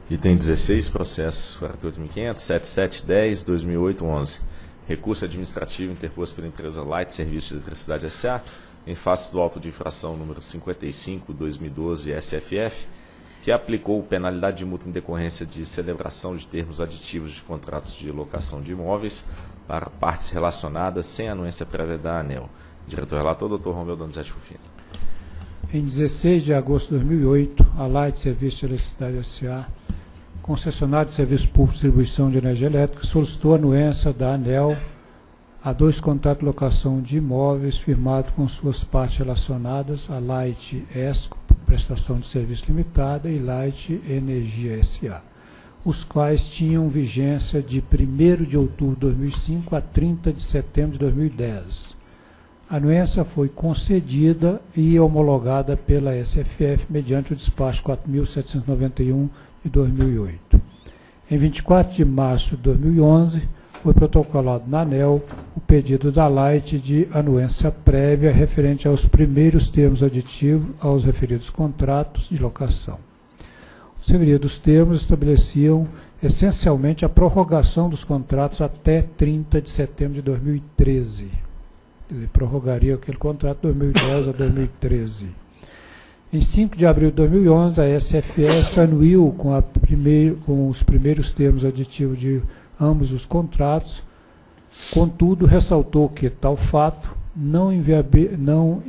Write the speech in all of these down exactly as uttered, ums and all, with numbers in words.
Item dezesseis, processo quarenta e oito mil e quinhentos, setenta e sete, dez, dois mil e oito, onze. Recurso administrativo interposto pela empresa Light Serviços de Eletricidade S A, em face do auto de infração número cinquenta e cinco, dois mil e doze, S F F, que aplicou penalidade de multa em decorrência de celebração de termos aditivos de contratos de locação de imóveis para partes relacionadas sem anuência prévia da ANEEL. Diretor-relator, doutor Romeu Donizete Rufino. Em dezesseis de agosto de dois mil e oito, a Light Serviços de Eletricidade S A, concessionário de serviços públicos de distribuição de energia elétrica, solicitou anuência da ANEEL a dois contratos de locação de imóveis firmados com suas partes relacionadas, a Light Esco, prestação de serviço limitada, e Light Energia S A, os quais tinham vigência de primeiro de outubro de dois mil e cinco a trinta de setembro de dois mil e dez. A anuência foi concedida e homologada pela S F F mediante o despacho quatro mil setecentos e noventa e um de dois mil e oito. Em vinte e quatro de março de dois mil e onze, foi protocolado na ANEEL o pedido da Light de anuência prévia referente aos primeiros termos aditivos aos referidos contratos de locação. Os referidos termos estabeleciam essencialmente a prorrogação dos contratos até trinta de setembro de dois mil e treze. Quer dizer, prorrogaria aquele contrato de dois mil e dez a dois mil e treze. Em cinco de abril de dois mil e onze, a S F F anuiu com, a primeiro, com os primeiros termos aditivos de ambos os contratos, contudo, ressaltou que tal fato não, não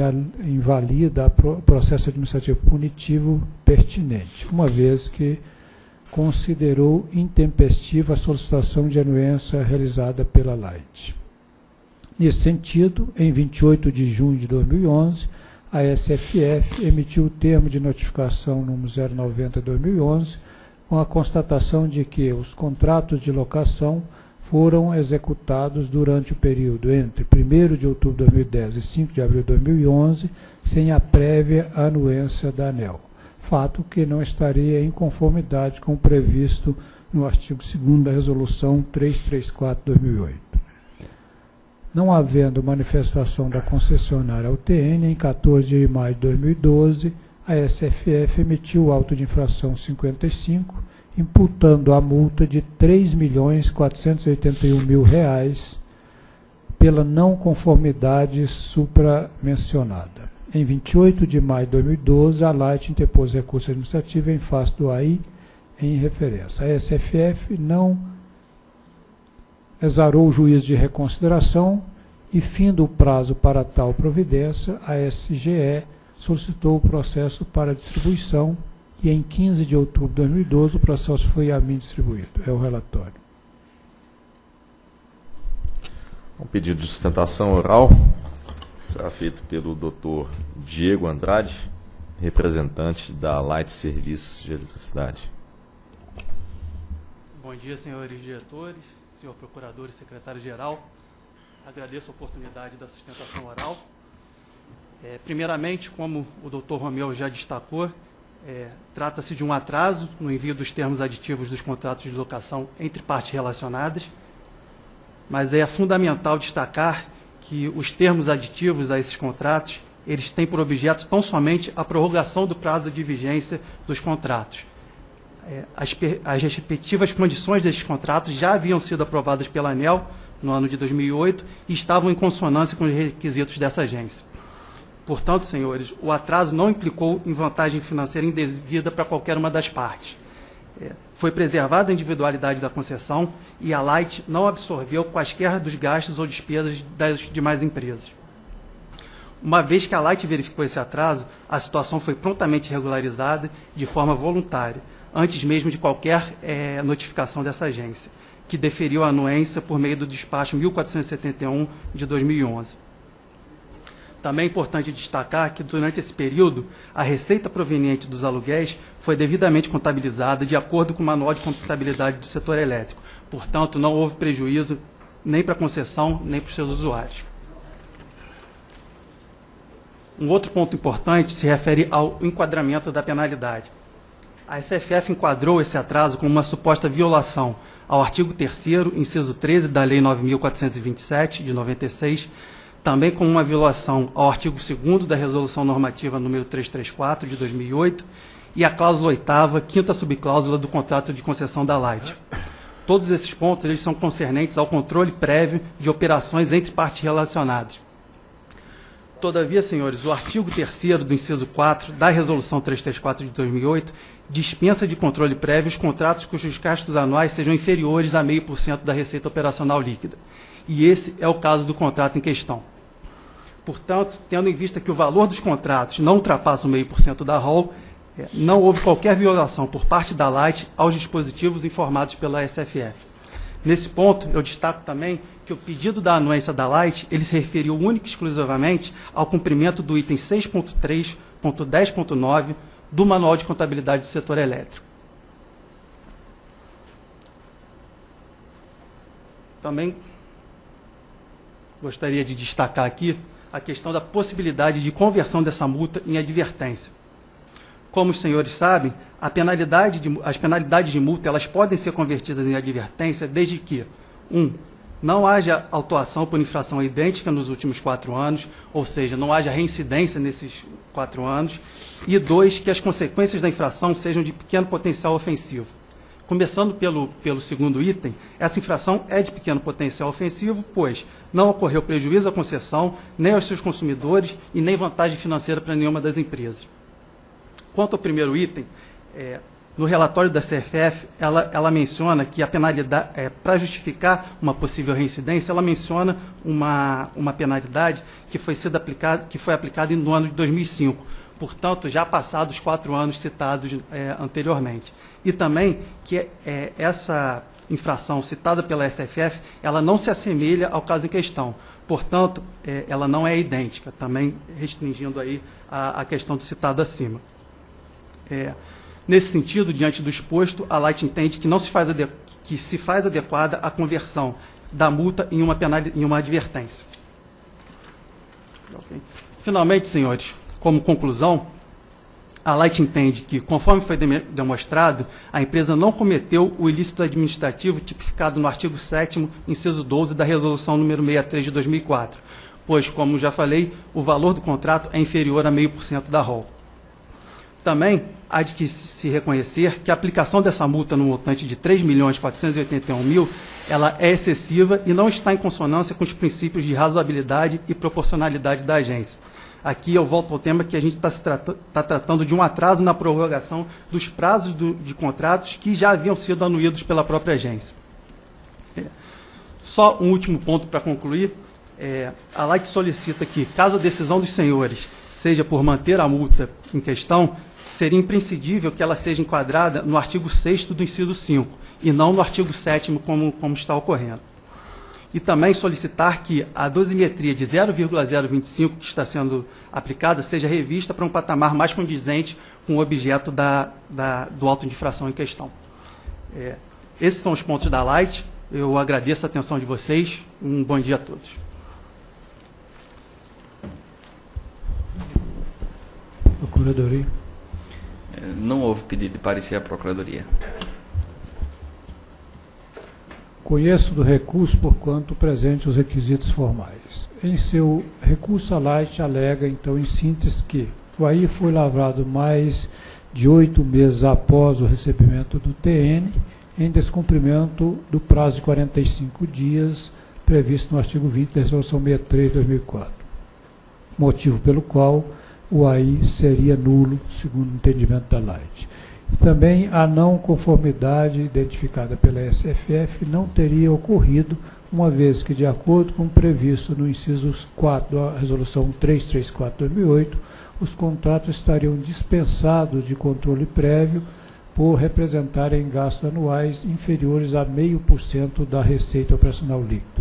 invalida o processo administrativo punitivo pertinente, uma vez que considerou intempestiva a solicitação de anuência realizada pela Light. Nesse sentido, em vinte e oito de junho de dois mil e onze, a S F F emitiu o termo de notificação número zero noventa barra dois mil e onze, com a constatação de que os contratos de locação foram executados durante o período entre primeiro de outubro de dois mil e dez e cinco de abril de dois mil e onze, sem a prévia anuência da ANEEL, fato que não estaria em conformidade com o previsto no artigo segundo da Resolução trezentos e trinta e quatro de dois mil e oito. Não havendo manifestação da concessionária ao T N, em quatorze de maio de dois mil e doze, a S F F emitiu o auto de infração cinquenta e cinco, imputando a multa de três milhões quatrocentos e oitenta e um mil reais pela não conformidade supramencionada. Em vinte e oito de maio de dois mil e doze, a Light interpôs recurso administrativo em face do A I em referência. A S F F não exarou o juízo de reconsideração e, findo o prazo para tal providência, a S G E solicitou o processo para distribuição e, em quinze de outubro de dois mil e doze, o processo foi a mim distribuído. É o relatório. Um pedido de sustentação oral será feito pelo doutor Diego Andrade, representante da Light Serviços de Eletricidade. Bom dia, senhores diretores, senhor procurador e secretário-geral. Agradeço a oportunidade da sustentação oral. É, primeiramente, como o doutor Romeu já destacou, é, trata-se de um atraso no envio dos termos aditivos dos contratos de locação entre partes relacionadas, mas é fundamental destacar que os termos aditivos a esses contratos, eles têm por objeto tão somente a prorrogação do prazo de vigência dos contratos. É, as, as respectivas condições desses contratos já haviam sido aprovadas pela ANEEL no ano de dois mil e oito e estavam em consonância com os requisitos dessa agência. Portanto, senhores, o atraso não implicou em vantagem financeira indevida para qualquer uma das partes. É, foi preservada a individualidade da concessão e a Light não absorveu quaisquer dos gastos ou despesas das demais empresas. Uma vez que a Light verificou esse atraso, a situação foi prontamente regularizada de forma voluntária, antes mesmo de qualquer é, notificação dessa agência, que deferiu a anuência por meio do despacho mil quatrocentos e setenta e um de dois mil e onze. Também é importante destacar que, durante esse período, a receita proveniente dos aluguéis foi devidamente contabilizada de acordo com o Manual de Contabilidade do Setor Elétrico. Portanto, não houve prejuízo nem para a concessão, nem para os seus usuários. Um outro ponto importante se refere ao enquadramento da penalidade. A S F F enquadrou esse atraso como uma suposta violação ao artigo terceiro, inciso treze da Lei nove mil quatrocentos e vinte e sete, de noventa e seis, também como uma violação ao artigo segundo da Resolução Normativa número trezentos e trinta e quatro, de dois mil e oito, e a cláusula oitava, quinta subcláusula do contrato de concessão da Light. Todos esses pontos eles são concernentes ao controle prévio de operações entre partes relacionadas. Todavia, senhores, o artigo terceiro do inciso quatro da Resolução trezentos e trinta e quatro de dois mil e oito dispensa de controle prévio os contratos cujos gastos anuais sejam inferiores a zero vírgula cinco por cento da receita operacional líquida. E esse é o caso do contrato em questão. Portanto, tendo em vista que o valor dos contratos não ultrapassa o zero vírgula cinco por cento da R O L, não houve qualquer violação por parte da Light aos dispositivos informados pela S F F. Nesse ponto, eu destaco também que o pedido da anuência da Light ele se referiu única e exclusivamente ao cumprimento do item seis ponto três ponto dez ponto nove do Manual de Contabilidade do Setor Elétrico. Também gostaria de destacar aqui a questão da possibilidade de conversão dessa multa em advertência. Como os senhores sabem, a penalidade de, as penalidades de multa elas podem ser convertidas em advertência desde que, um, não haja autuação por infração idêntica nos últimos quatro anos, ou seja, não haja reincidência nesses quatro anos, e dois, que as consequências da infração sejam de pequeno potencial ofensivo. Começando pelo, pelo segundo item, essa infração é de pequeno potencial ofensivo, pois não ocorreu prejuízo à concessão, nem aos seus consumidores e nem vantagem financeira para nenhuma das empresas. Quanto ao primeiro item, é, no relatório da C F F, ela, ela menciona que a penalidade, é, para justificar uma possível reincidência, ela menciona uma, uma penalidade que foi, sido aplicada, que foi aplicada no ano de dois mil e cinco, portanto, já passados os quatro anos citados é, anteriormente. E também que é, essa infração citada pela S F F, ela não se assemelha ao caso em questão. Portanto, é, ela não é idêntica, também restringindo aí a, a questão do citado acima. É, nesse sentido, diante do exposto, a Light entende que, não se, faz que se faz adequada a conversão da multa em uma, penal, em uma advertência. Okay. Finalmente, senhores, como conclusão, a Light entende que, conforme foi de demonstrado, a empresa não cometeu o ilícito administrativo tipificado no artigo sétimo, inciso doze da Resolução número sessenta e três de dois mil e quatro, pois, como já falei, o valor do contrato é inferior a zero vírgula cinco por cento da R O L. Também há de que se reconhecer que a aplicação dessa multa no montante de três milhões quatrocentos e oitenta e um mil, ela é excessiva e não está em consonância com os princípios de razoabilidade e proporcionalidade da agência. Aqui eu volto ao tema que a gente está trata, tá tratando de um atraso na prorrogação dos prazos do, de contratos que já haviam sido anuídos pela própria agência. É. Só um último ponto para concluir. É, a Light solicita que, caso a decisão dos senhores seja por manter a multa em questão, seria imprescindível que ela seja enquadrada no artigo sexto do inciso cinco, e não no artigo sétimo, como, como está ocorrendo. E também solicitar que a dosimetria de zero vírgula zero vinte e cinco que está sendo aplicada seja revista para um patamar mais condizente com o objeto da, da, do auto de infração em questão. É, esses são os pontos da Light. Eu agradeço a atenção de vocês. Um bom dia a todos. Procuradoria. Não houve pedido de parecer à Procuradoria. Conheço do recurso por quanto presente os requisitos formais. Em seu recurso, a Light alega, então, em síntese, que o A I foi lavrado mais de oito meses após o recebimento do T N, em descumprimento do prazo de quarenta e cinco dias previsto no artigo vinte da Resolução sessenta e três de dois mil e quatro, motivo pelo qual o A I seria nulo, segundo o entendimento da Light. E também a não conformidade identificada pela S F F não teria ocorrido, uma vez que, de acordo com o previsto no inciso quatro da Resolução trezentos e trinta e quatro de dois mil e oito, os contratos estariam dispensados de controle prévio por representarem gastos anuais inferiores a zero vírgula cinco por cento da receita operacional líquida.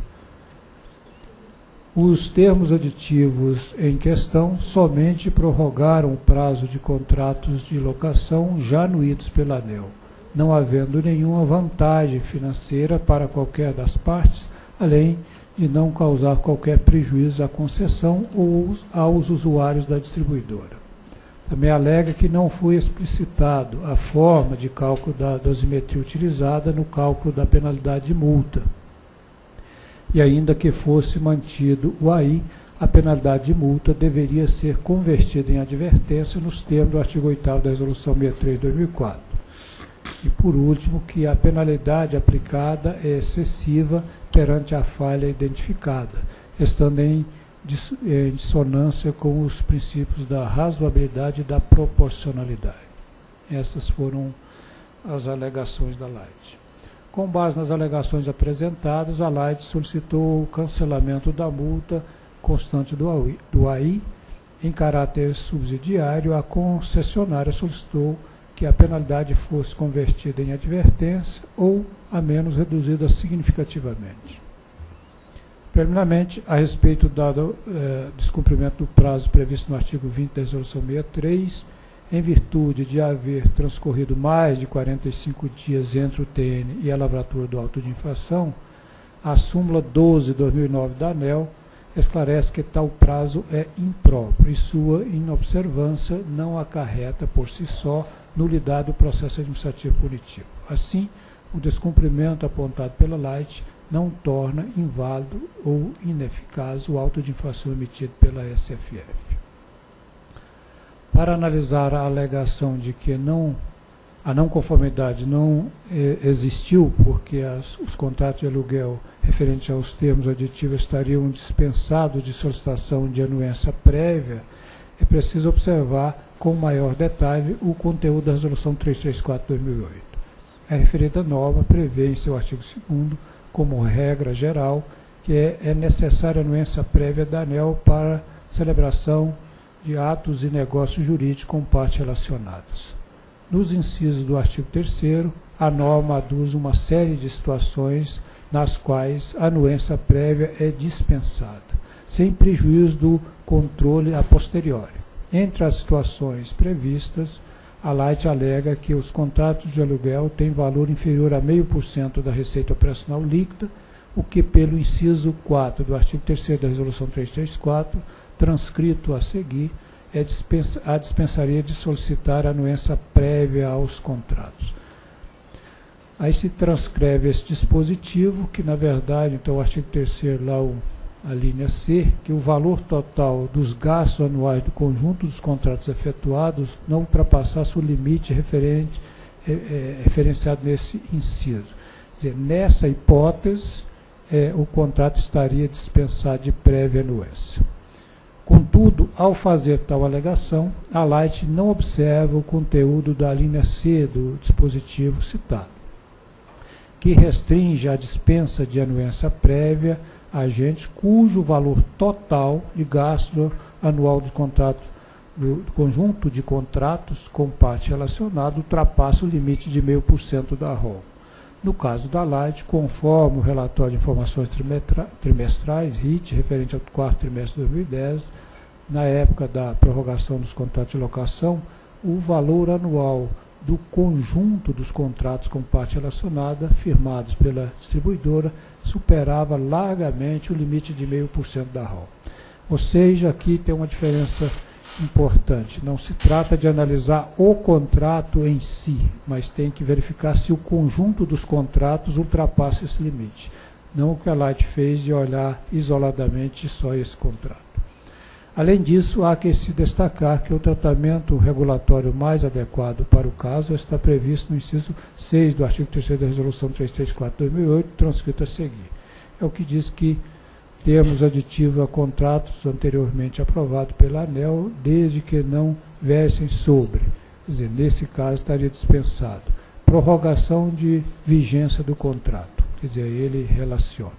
Os termos aditivos em questão somente prorrogaram o prazo de contratos de locação já anuídos pela ANEEL, não havendo nenhuma vantagem financeira para qualquer das partes, além de não causar qualquer prejuízo à concessão ou aos usuários da distribuidora. Também alega que não foi explicitado a forma de cálculo da dosimetria utilizada no cálculo da penalidade de multa, e ainda que fosse mantido o A I, a penalidade de multa deveria ser convertida em advertência nos termos do artigo oitavo da Resolução sessenta e três de dois mil e quatro. E, por último, que a penalidade aplicada é excessiva perante a falha identificada, estando em dissonância com os princípios da razoabilidade e da proporcionalidade. Essas foram as alegações da Light. Com base nas alegações apresentadas, a Light solicitou o cancelamento da multa constante do A I. Em caráter subsidiário, a concessionária solicitou que a penalidade fosse convertida em advertência ou, a menos, reduzida significativamente. Primeiramente, a respeito do dado, eh, descumprimento do prazo previsto no artigo vinte da Resolução sessenta e três, em virtude de haver transcorrido mais de quarenta e cinco dias entre o T N e a lavratura do auto de infração, a súmula doze de dois mil e nove da ANEEL esclarece que tal prazo é impróprio e sua inobservância não acarreta por si só nulidade do processo administrativo punitivo. Assim, o descumprimento apontado pela Light não torna inválido ou ineficaz o auto de infração emitido pela S F F. Para analisar a alegação de que não, a não conformidade não eh, existiu porque as, os contratos de aluguel referentes aos termos aditivos estariam dispensados de solicitação de anuência prévia, é preciso observar com maior detalhe o conteúdo da Resolução trezentos e trinta e quatro de dois mil e oito. A referida norma prevê em seu artigo segundo, como regra geral, que é, é necessária anuência prévia da ANEEL para celebração de atos e negócios jurídicos com partes relacionadas. Nos incisos do artigo terceiro, a norma aduz uma série de situações nas quais a anuência prévia é dispensada, sem prejuízo do controle a posteriori. Entre as situações previstas, a Light alega que os contratos de aluguel têm valor inferior a zero vírgula cinco por cento da receita operacional líquida, o que, pelo inciso quatro do artigo terceiro da Resolução trezentos e trinta e quatro, transcrito a seguir, é dispensa, a dispensaria de solicitar a anuência prévia aos contratos. Aí se transcreve esse dispositivo, que na verdade, então o artigo terceiro, lá o, a linha C, que o valor total dos gastos anuais do conjunto dos contratos efetuados não ultrapassasse o limite referente, é, é, referenciado nesse inciso. Quer dizer, nessa hipótese, é, o contrato estaria dispensado de prévia anuência. Contudo, ao fazer tal alegação, a Light não observa o conteúdo da linha C do dispositivo citado, que restringe a dispensa de anuência prévia a agentes cujo valor total de gasto anual de contrato, do conjunto de contratos com parte relacionada ultrapassa o limite de zero vírgula cinco por cento da R O L. No caso da Light, conforme o relatório de informações trimestrais, R I T, referente ao quarto trimestre de dois mil e dez, na época da prorrogação dos contratos de locação, o valor anual do conjunto dos contratos com parte relacionada, firmados pela distribuidora, superava largamente o limite de zero vírgula cinco por cento da R O L. Ou seja, aqui tem uma diferença importante. Não se trata de analisar o contrato em si, mas tem que verificar se o conjunto dos contratos ultrapassa esse limite. Não o que a Light fez de olhar isoladamente só esse contrato. Além disso, há que se destacar que o tratamento regulatório mais adequado para o caso está previsto no inciso seis do artigo terceiro da Resolução trezentos e trinta e quatro de dois mil e oito, transcrito a seguir. É o que diz que termos aditivos a contratos anteriormente aprovados pela ANEEL, desde que não versem sobre, quer dizer, nesse caso estaria dispensado, prorrogação de vigência do contrato, quer dizer, ele relaciona.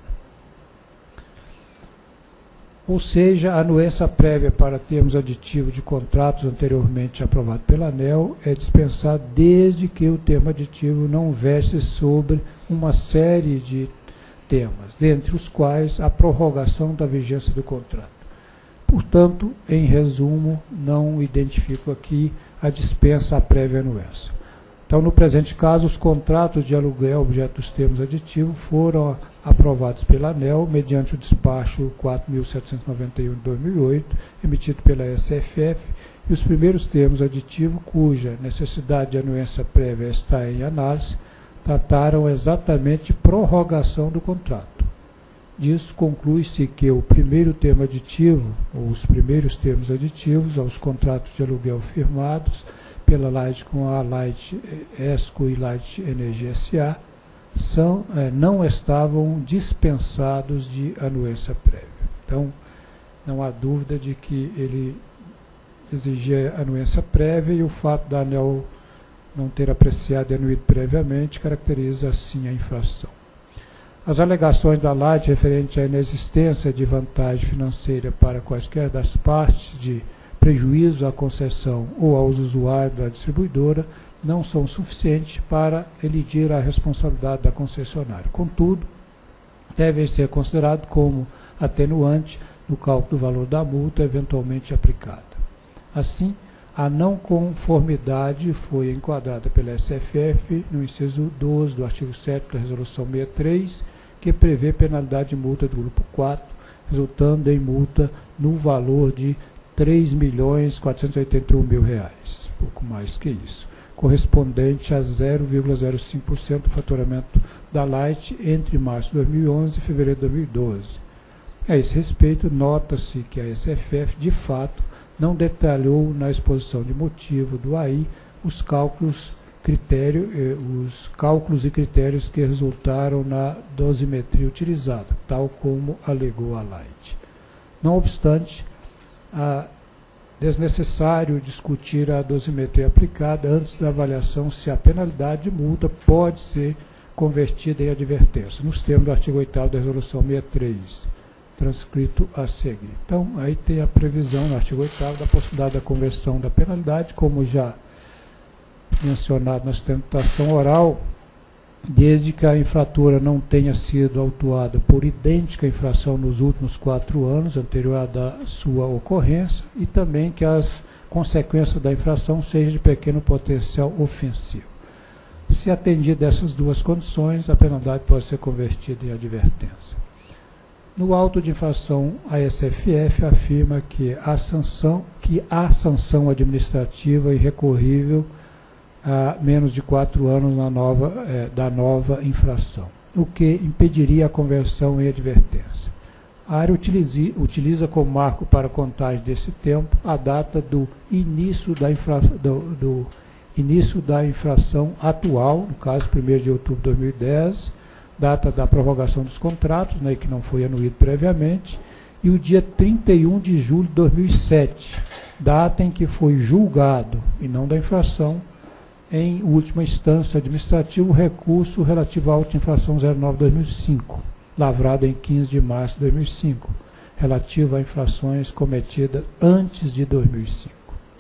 Ou seja, a anuência prévia para termos aditivos de contratos anteriormente aprovados pela ANEEL é dispensada desde que o termo aditivo não verse sobre uma série de temas, dentre os quais a prorrogação da vigência do contrato. Portanto, em resumo, não identifico aqui a dispensa à prévia anuência. Então, no presente caso, os contratos de aluguel objeto dos termos aditivos foram aprovados pela ANEEL mediante o despacho quatro mil setecentos e noventa e um de dois mil e oito, emitido pela S F F, e os primeiros termos aditivos, cuja necessidade de anuência prévia está em análise, trataram exatamente de prorrogação do contrato. disso, conclui-se que o primeiro termo aditivo, ou os primeiros termos aditivos aos contratos de aluguel firmados pela Light com a Light ESCO e Light Energia S A são, eh, não estavam dispensados de anuência prévia. Então, não há dúvida de que ele exigia anuência prévia, e o fato da ANEEL não ter apreciado e anuído previamente caracteriza assim a infração. As alegações da Light referente à inexistência de vantagem financeira para quaisquer das partes de prejuízo à concessão ou aos usuários da distribuidora não são suficientes para elidir a responsabilidade da concessionária. Contudo, devem ser considerados como atenuante no cálculo do valor da multa eventualmente aplicada. Assim, a não conformidade foi enquadrada pela S F F no inciso doze do artigo sétimo da Resolução sessenta e três, que prevê penalidade de multa do grupo quatro, resultando em multa no valor de três milhões quatrocentos e oitenta e um mil reais, pouco mais que isso, correspondente a zero vírgula zero cinco por cento do faturamento da Light entre março de dois mil e onze e fevereiro de dois mil e doze. A esse respeito, nota-se que a S F F, de fato, não detalhou na exposição de motivo do A I os cálculos, critério, eh, os cálculos e critérios que resultaram na dosimetria utilizada, tal como alegou a Light. Não obstante, é desnecessário discutir a dosimetria aplicada antes da avaliação se a penalidade de multa pode ser convertida em advertência, nos termos do artigo oitavo da Resolução sessenta e três, transcrito a seguir. Então, aí tem a previsão no artigo oitavo da possibilidade da conversão da penalidade, como já mencionado na sustentação oral, desde que a infratora não tenha sido autuada por idêntica infração nos últimos quatro anos anterior à da sua ocorrência, e também que as consequências da infração sejam de pequeno potencial ofensivo. Se atendida essas duas condições, a penalidade pode ser convertida em advertência. No auto de infração, a S F F afirma que a sanção, que há sanção administrativa irrecorrível a menos de quatro anos na nova, eh, da nova infração, o que impediria a conversão em advertência. A área utiliza, utiliza como marco para a contagem desse tempo a data do início da, infra, do, do início da infração atual, no caso, primeiro de outubro de dois mil e dez, data da prorrogação dos contratos, né, que não foi anuído previamente, e o dia trinta e um de julho de dois mil e sete, data em que foi julgado, e não da infração, em última instância administrativa, o recurso relativo à auto-infração zero nove barra dois mil e cinco, lavrado em quinze de março de dois mil e cinco, relativo a infrações cometidas antes de dois mil e cinco.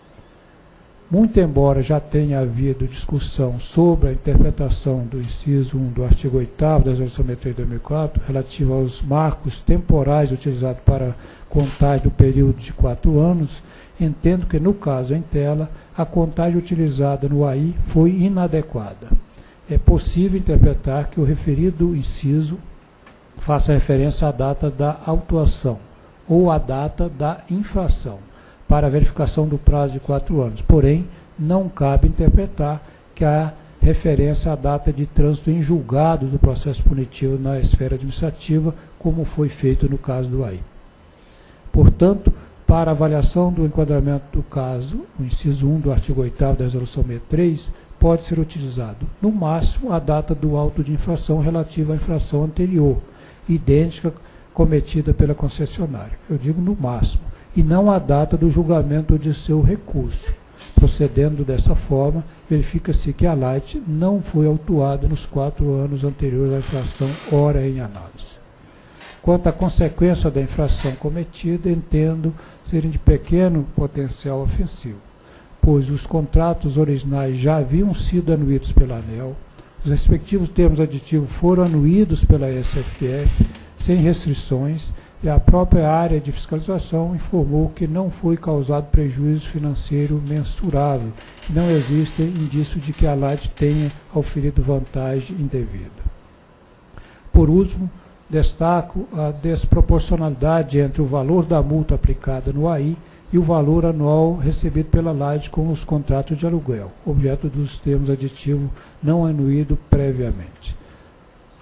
Muito embora já tenha havido discussão sobre a interpretação do inciso um do artigo oitavo da Resolução sessenta e três de dois mil e quatro, relativo aos marcos temporais utilizados para contagem do período de quatro anos, entendo que, no caso em tela, a contagem utilizada no A I foi inadequada. É possível interpretar que o referido inciso faça referência à data da autuação ou à data da infração, para a verificação do prazo de quatro anos. Porém, não cabe interpretar que há referência à data de trânsito em julgado do processo punitivo na esfera administrativa, como foi feito no caso do A I. Portanto, para a avaliação do enquadramento do caso, o inciso um do artigo oitavo da Resolução sessenta e três pode ser utilizado, no máximo, a data do auto de infração relativa à infração anterior, idêntica cometida pela concessionária. Eu digo no máximo, e não a data do julgamento de seu recurso. Procedendo dessa forma, verifica-se que a Light não foi autuada nos quatro anos anteriores à infração ora em análise. Quanto à consequência da infração cometida, entendo serem de pequeno potencial ofensivo, pois os contratos originais já haviam sido anuídos pela ANEEL, os respectivos termos aditivos foram anuídos pela S F F sem restrições, e a própria área de fiscalização informou que não foi causado prejuízo financeiro mensurável, e não existe indício de que a Light tenha auferido vantagem indevida. Por último, destaco a desproporcionalidade entre o valor da multa aplicada no A I e o valor anual recebido pela Light com os contratos de aluguel, objeto dos termos aditivos não anuído previamente.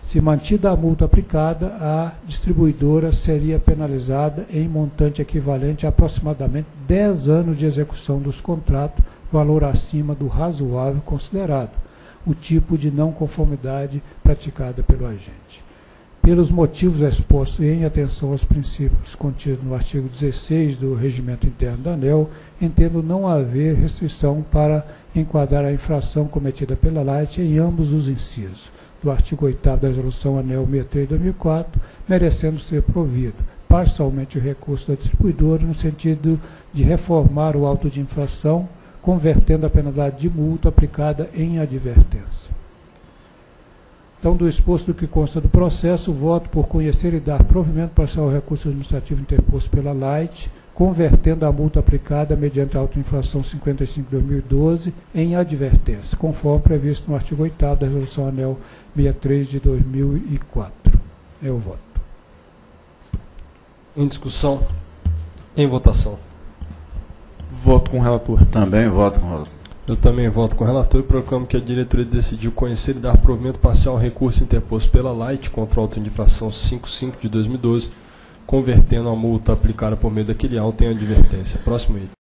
Se mantida a multa aplicada, a distribuidora seria penalizada em montante equivalente a aproximadamente dez anos de execução dos contratos, valor acima do razoável considerado, o tipo de não conformidade praticada pelo agente. Pelos motivos expostos e em atenção aos princípios contidos no artigo dezesseis do Regimento Interno da ANEEL, entendo não haver restrição para enquadrar a infração cometida pela Light em ambos os incisos do artigo oitavo da Resolução ANEEL sessenta e três de dois mil e quatro, merecendo ser provido parcialmente o recurso da distribuidora no sentido de reformar o auto de infração, convertendo a penalidade de multa aplicada em advertência. Então, do exposto que consta do processo, voto por conhecer e dar provimento parcial ao recurso administrativo interposto pela Light, convertendo a multa aplicada mediante a auto-infração cinquenta e cinco de dois mil e doze em advertência, conforme previsto no artigo oitavo da Resolução ANEEL sessenta e três de dois mil e quatro. É o voto. Em discussão, em votação. Voto com o relator. Também voto com o relator. Eu também voto com o relator e proclamo que a diretoria decidiu conhecer e dar provimento parcial ao recurso interposto pela Light contra o auto de infração cinquenta e cinco de dois mil e doze, convertendo a multa aplicada por meio daquele auto em advertência. Próximo item.